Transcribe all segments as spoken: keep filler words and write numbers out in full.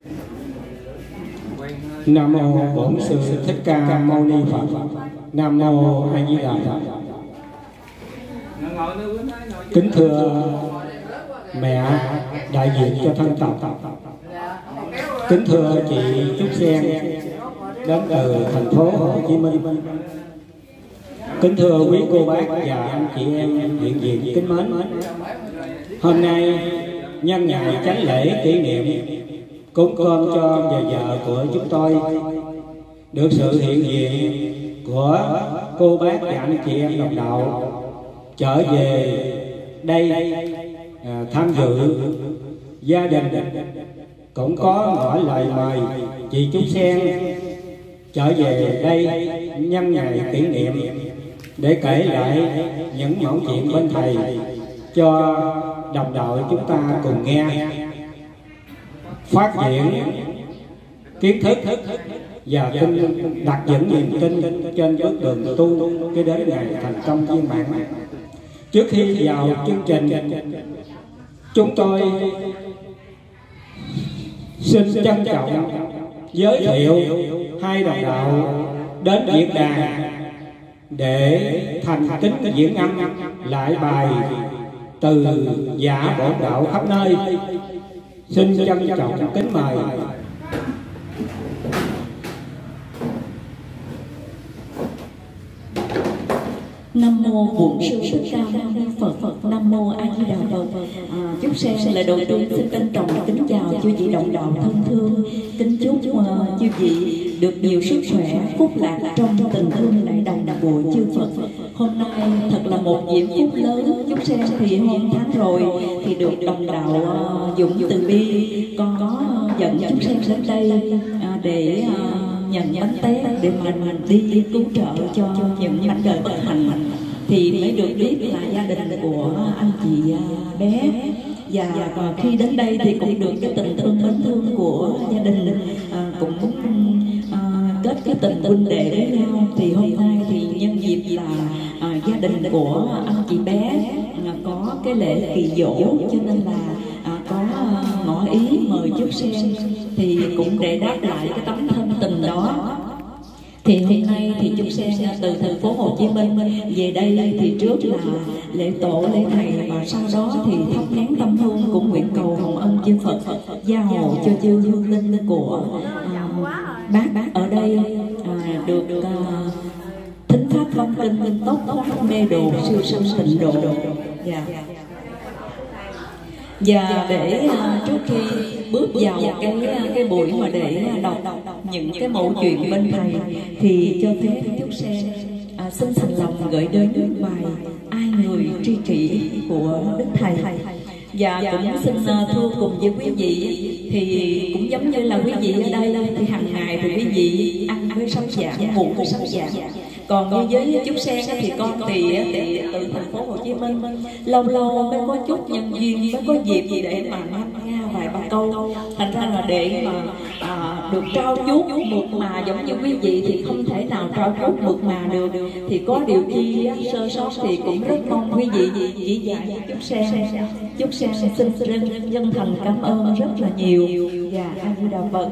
Nam mô Bổn Sư Thích Ca Mâu Ni Phật. Nam mô A Di Đà Phật. Kính thưa mẹ đại diện cho thân tộc, kính thưa chị Trúc Sen đến từ thành phố Hồ Chí Minh, kính thưa quý cô bác và anh chị em hiện diện kính mến. Hôm nay nhân ngày chánh lễ kỷ niệm cúng cơm cho nhà vợ của chúng tôi, được sự hiện diện của cô bác và anh chị em đồng đạo trở về đây à, tham dự. Gia đình cũng có ngỏ lời mời chị Trúc Sen trở về đây nhân ngày kỷ niệm để kể lại những mẫu chuyện bên thầy cho đồng đội chúng ta cùng nghe, phát triển kiến thức và tin, đặt vững niềm tin trên bước đường tu cái đến ngày thành công viên mãn. Trước khi vào chương trình, chúng tôi xin trân trọng giới thiệu hai đồng đạo đến diễn đàn để thành kính diễn âm lại bài Từ Giả Bổn Đạo Khắp Nơi. Xin trân trọng kính mời. Nam mô Bổn Sư Thích Ca Mâu Ni Phật. Nam mô A Di Đà Phật. À, Trúc Sen lời đầu tiên xin trân trọng kính chào chư vị đồng đạo thân thương, kính chúc uh, chư vị được nhiều sức khỏe, phúc lạc trong tình thương đại đồng của chư Phật. Hôm nay thật là một diễm phúc lớn. Trúc Sen thì hôm tháng rồi thì được đồng đạo uh, Dũng Từ Bi con có uh, dẫn Trúc Sen đến đây uh, để uh, nhận bánh tét để mà mình đi cứu trợ cho những mảnh đời bất hạnh, thì mới được biết là gia đình của anh chị bé, và, và khi đến đây thì cũng được cái tình thương mến thương của gia đình, à, cũng à, kết cái tình huynh đệ với nhau. Thì hôm nay thì nhân dịp là à, gia đình của anh chị bé à, có cái lễ kỳ dỗ, cho nên là à, có à, ngỏ ý mời Trúc Sen, thì cũng để đáp lại cái tấm thân tình đó. Thì hôm nay thì Trúc Sen từ thành phố Hồ Chí Minh về đây, thì trước là lễ tổ lễ thầy, và sau đó thì thắp nén tâm hương cũng nguyện cầu hồng ân chư Phật gia hộ cho chư hương linh của à, bác bác ở đây à, được à, thính pháp văn kinh tốt thoát mê đồ siêu sanh tịnh độ. Dạ. Và để uh, trước khi bước vào cái cái buổi mà để đọc những cái mẫu chuyện bên thầy, thì cho phép Trúc Sen uh, xin thành lòng gửi đến bài Ai Người Tri Kỷ của Đức Thầy. Và cũng xin uh, thưa cùng với quý vị, thì cũng giống như là quý vị ở đây thì hàng ngày thì quý vị ăn với sắp giảng, ngủ với sắp giảng. Còn như với Trúc Sen thì con thì, thì từ thành phố Hồ Chí Minh lâu lâu mới có chút nhân duyên, mới có dịp gì để mà nghe vài ba câu, thành ra là để mà à, được trao chuốt mượt mà giống như quý vị thì không thể nào trao chuốt mượt mà được. Thì có điều chi sơ sót thì cũng rất mong quý vị chỉ dạy Trúc Sen. Trúc Sen xin chân chân thành cảm ơn rất là nhiều. Và A Di Đà Phật.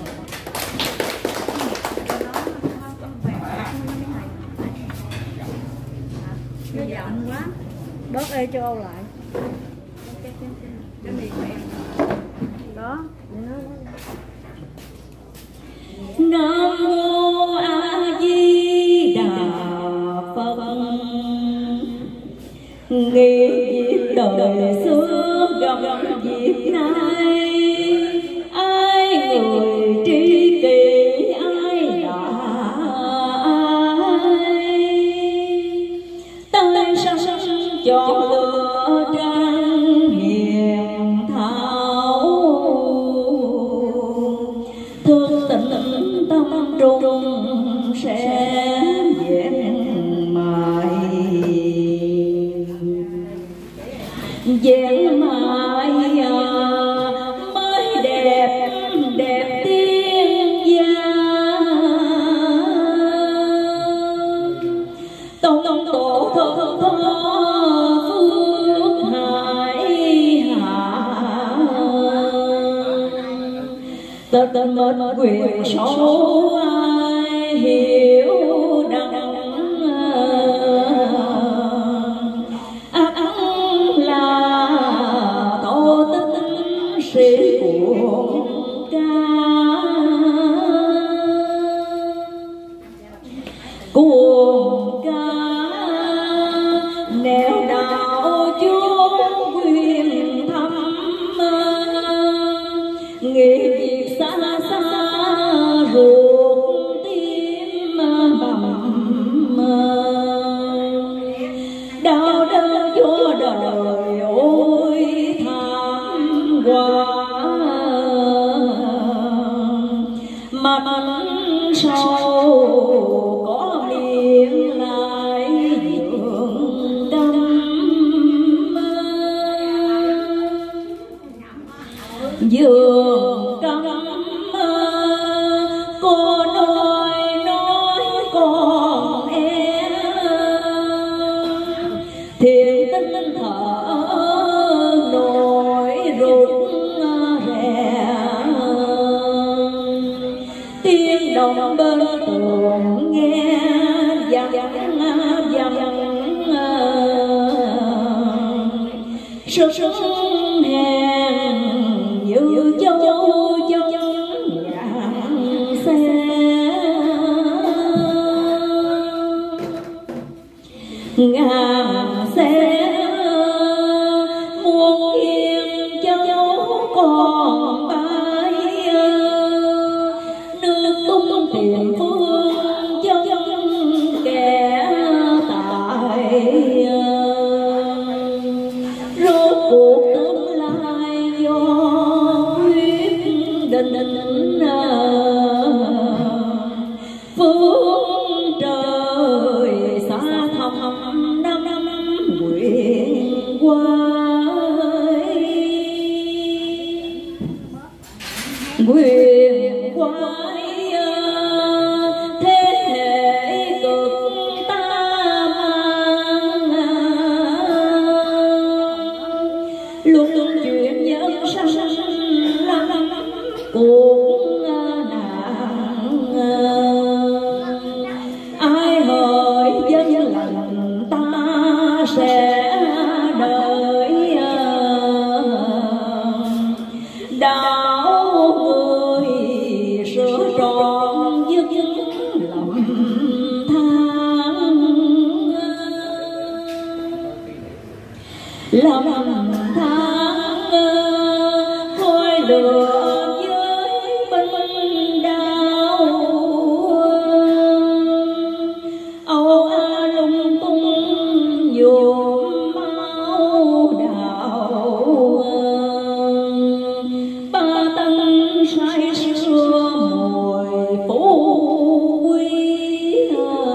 Nó giận quá, bớt ê cho Âu lại. Cái miệng mẹ đó. Nam mô A Di Đà Phật. Nghĩ việc đời xưa gặp việc nay, ai người tri kỷ, ai là ai, tay sông cho lửa trăng hiền thảo, tật mất quyền số ai hiểu đắng ác là tổ tính sĩ của ca cuồng ca nẻo đạo chúa quyền thăm nghĩ việc xa xa ruột tim bầm đau đớn cho đời ôi thảm quá mặt sâu có miệng lại dưỡng đâm dưỡng căm cô nói nói con em thiền tinh thở nổi rụng rè tiếng đồng bên tường nghe vang vang sương sương hèn như châu châu nhạn xe ngàn xe muôn yên châu còn bay nước tung tiền phương châu kẻ tại rốt cuộc tương lai do quyết định phương trời xa thăm năm năm nguyện quay nguyện quay thế hệ cực ta mang luôn luôn chuyện nhân sinh lắm cũng nạn ai hỡi dân lành ta sẽ đợi đạo người sửa trọn dứt lầm than lầm than khói lửa với binh đao âu a lung tung nhuộm máu đạo ba tăng say sưa mùi phú quý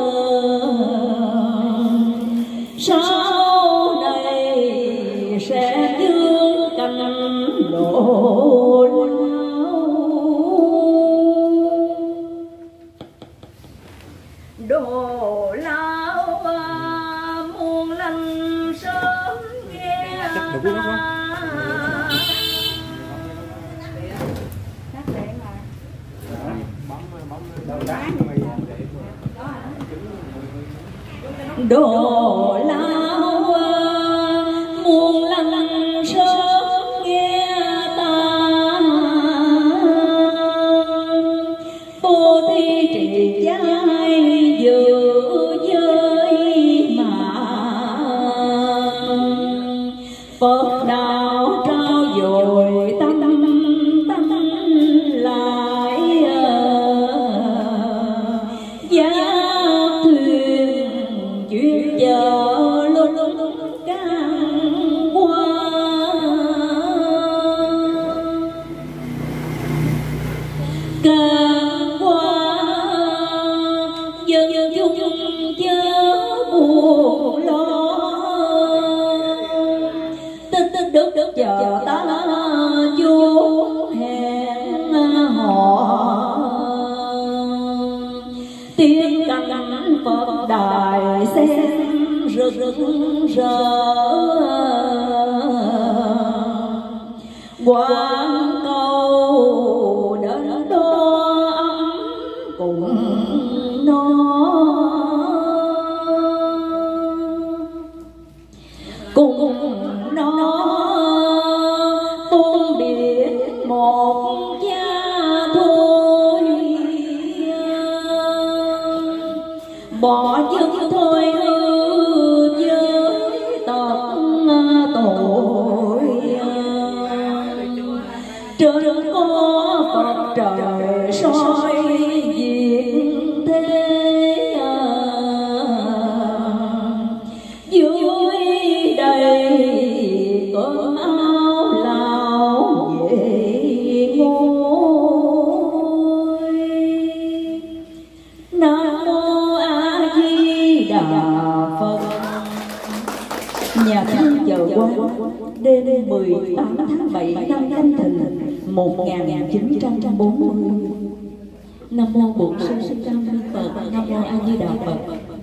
sau đây sẽ dương cánh lộ đồ lao muôn lành sớm nghe đồ lao muôn lành sớm nghe ta vô thi trì giai dự giới mà Phật đạo trao dồi tâm tâm lại giá thuyền chuyên chờ luôn luôn can qua can qua dân dân chung chớ buồn lo tích tích đức đức chờ ta chúa hẹn họ tiếng căn Phật đài xem rực rỡ quán câu đến thôi, bỏ chân thôi hư với tật tội. Trên có Phật trời soi việc thế, dưới đây cơm áo lao về ngôi. Nam mô A Di Đà Phật. Nhà thơ giờ quán đêm mười tám tháng bảy năm Canh Thìn một nghìn chín trăm bốn mươi. Nam mô Bổn Sư Thích Ca Mâu Ni Phật. Nam mô A Di Đà Phật.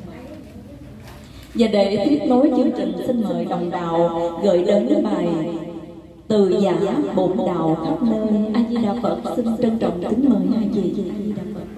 Và để tiếp nối chương trình, xin mời đồng đạo gửi đến bài Từ Giả Bổn Đạo khắp nơi. A Di Đà Phật. Xin trân trọng kính mời hai vị. A Di Đà Phật.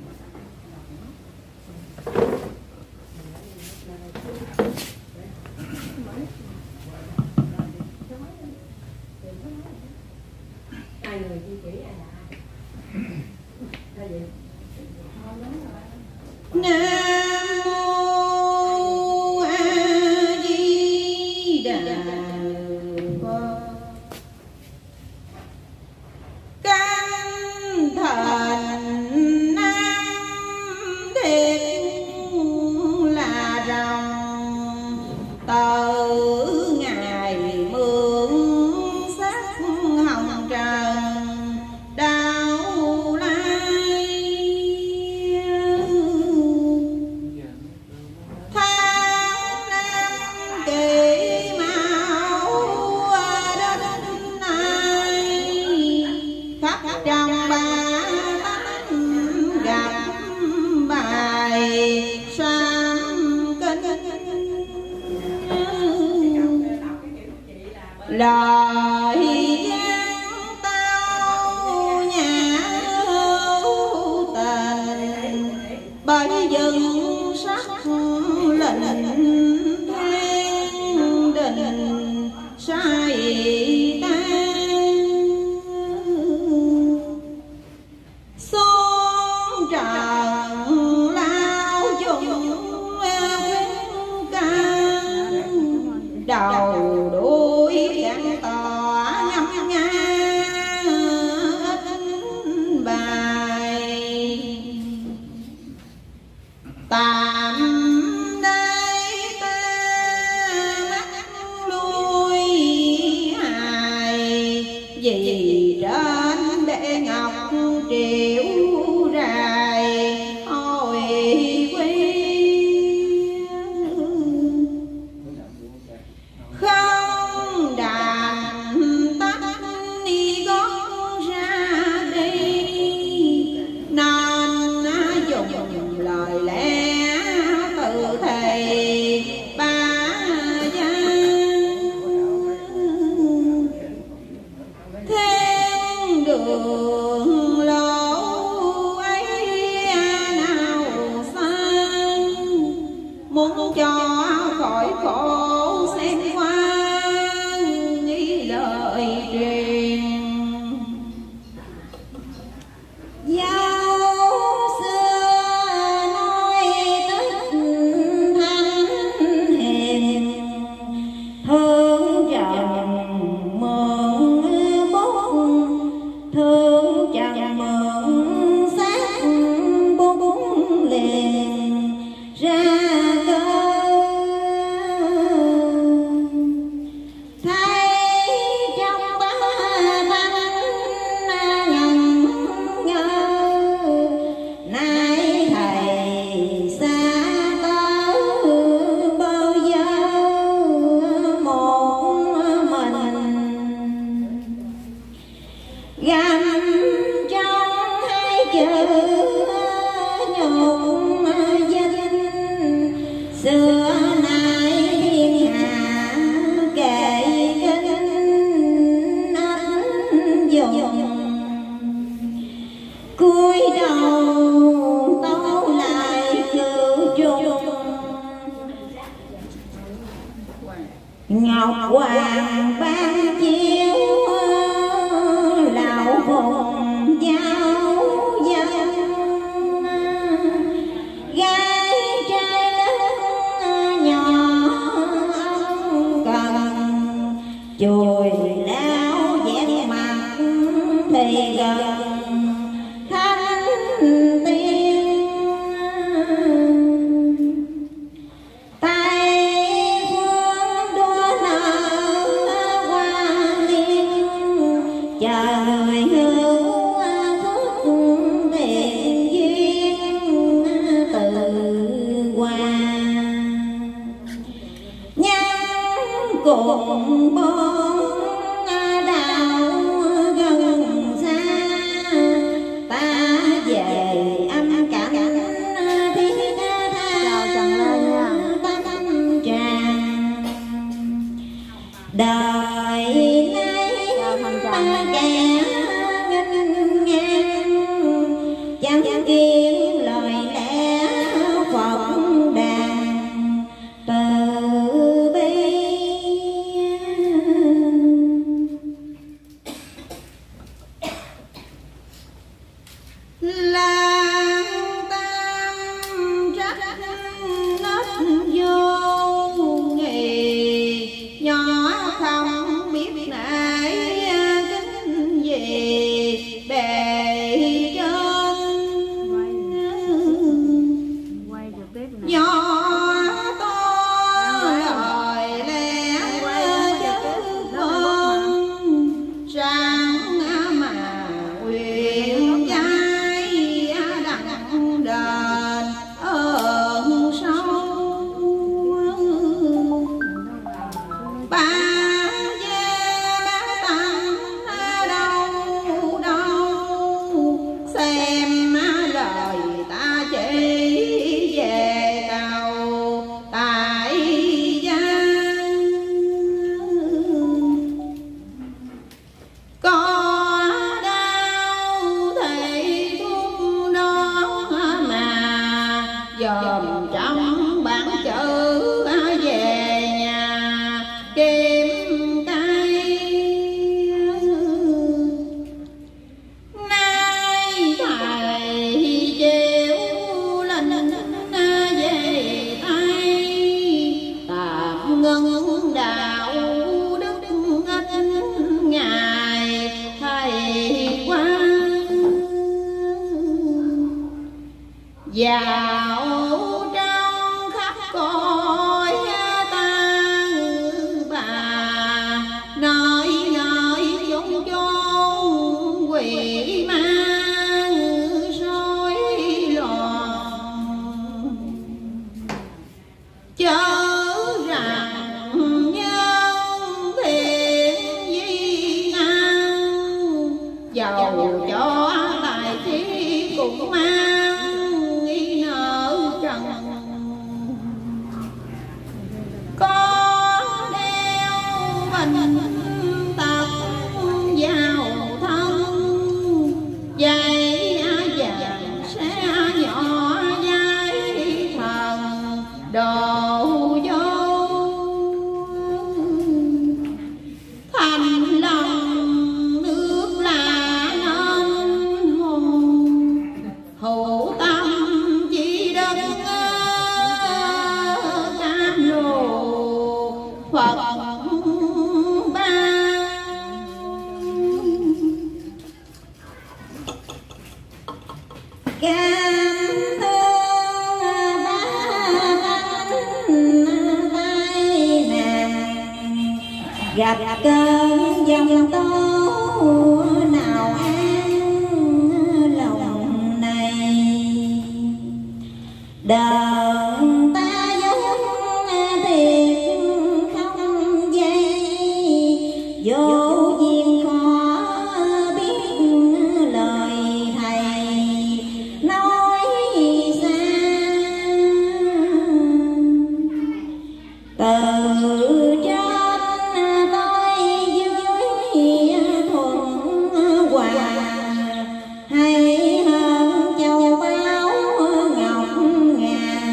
Nam mô A Di Đà Phật. Căn thành Nam thiệt là rồng, từ ngày mượn sắc hồng trần đau lai. Tháng năm kỷ mão đến nay, khắp trong ba tánh gặp bài sám kinh. Lời gian tao nhã hữu tình, bởi dừng sắc lệnh thiên đình sai tan. Xuống trần lao dùng khuyên can, đầu đuôi gắn tỏ ngâm nga ít bài. Tạm đây ta mắt lui hài, vì trên bệ ngọc triệu rài hồi quy. Không đàn tắt đi gót ra đi, nên dùng lời lẽ từ thầy ba gian. Thiên đường lỗ ấy nào xa, muốn cho khỏi khổ xem qua nghĩ lời truyền. Giáo xưa nói tích thanh hiền, thương chồng mượn bút, thương chồng mượn xác bút liền ra cơ. Thấy trong ba tánh ngần ngơ, nay thầy xa tớ bao giờ một mình. Găm trong hai chữ nhục danh, xưa nay thiên hạ kể kinh anh dùng. Cúi đầu tâu lại cửu chung, ngọc hoàng ban chiếu lão phùng giao. lang tam trách nết vô nghề, nhỏ không biết nể kính về bề trên, quay trực tiếp nè. nhỏ to lời lẽ chứ hơn sáng mà quyền giai đặng đền ơn sâu. Ba ve bá tăng đâu đâu, xem lời ta chỉ về cầu tại gian. Có đau thì thuốc đó mà dòm trong bản chữ về nhà kiếm cây. Nay thầy chịu lên về tay, tạm ngưng đạo đức ít ngày thầy quan. Dạo trong khắp cõi ta bà, nơi nơi chốn chốn quỷ ma rối loạn, chớ rằng nhân thiện di ngang, dầu cho tài trí cũng mang nghi nợ trần. Có đeo bệnh tật vào thân, dây vàng xe nhỏ dây thần đồ vô, thành lòng nước là nên hồn, hữu tâm chỉ đất cam lộ Phật ban. Cam thương ba bánh tay nàng, gặp cơn giông tố nào an lòng này. Đời ta vốn thiệt không dây, vô duyên khó biết lời thầy nói xa. Từ trên tới dưới thuận hòa, hay hơn châu báu ngọc ngà.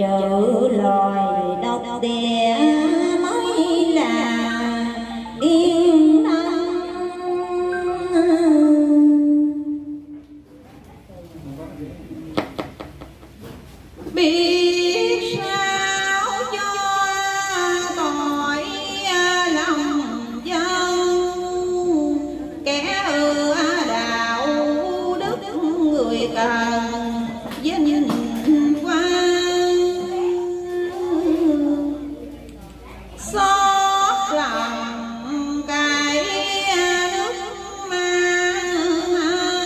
chữ loài độc địa mới là yên tâm. Biết sao cho tội lòng dân, kẻ ưa đạo đức người cần vinh quang, xót lòng cái nước mang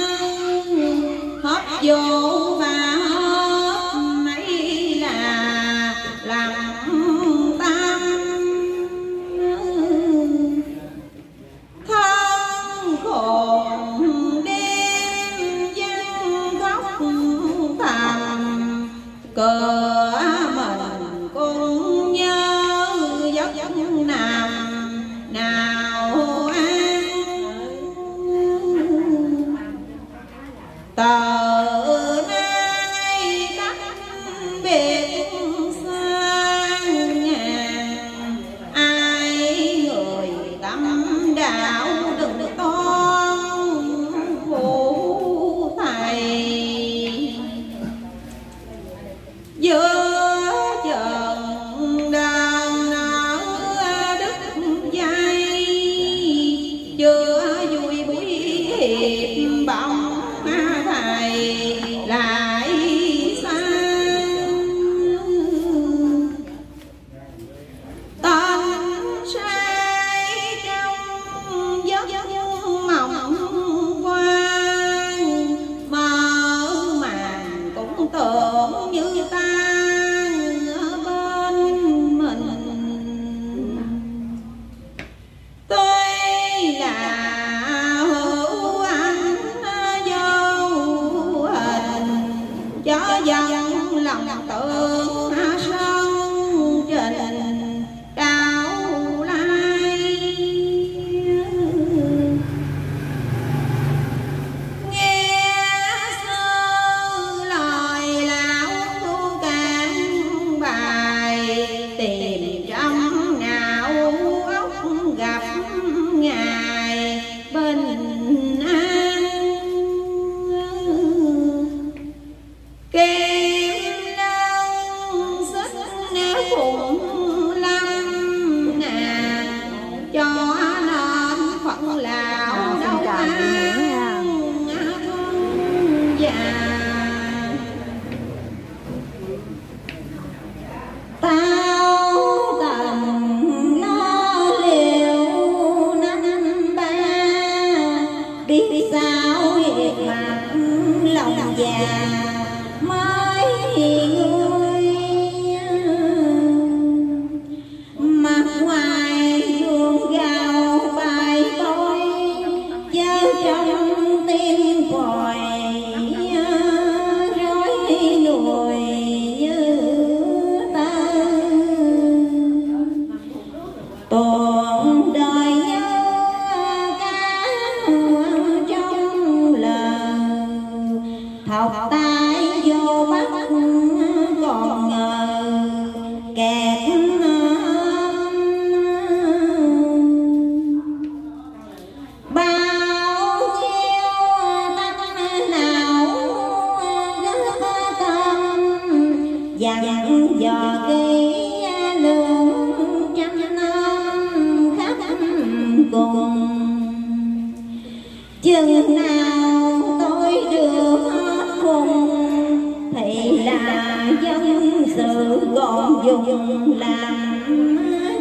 hết vô ba hết mấy là lòng tâm, thân khổ đêm dân khóc thầm, cờ mình cũng nhớ giấc nằm nào an. Từ nay cách biệt xa ngàn, ai người tâm đạo đừng toan phụ thầy. Giữa chừng đàn nở đứt dây, chưa vui buổi hiệp bóng thầy lại sang. Tâm say trong giấc mộng quang, mơ màng cũng tưởng như tan ở bên mình. Tuy là hữu anh vô hình, cho dân lòng tưởng sông trình đạo lai. Nghe sư lời lão tu cạn bài, tìm trong não óc gặp ngài bình an. Kim lân xích phụng lâm ngàn, cho nên phận lão đâu an già. Tao cần lo liệu năm ba, biết sao hiệp mặt lòng già mới người. Mặt ngoài gương gạo bài bôi, chớ trong tim còi rối nùi như tơ. Toàn đời nhớ cá trong lời, học tay vô bắt còn ngờ kẹt. Bao nhiêu tâm nào gấp tâm, dặn dò kỹ lương trăm năm khắp cùng. Chừng nào tôi được cùng, thì là dân sự còn dùng làm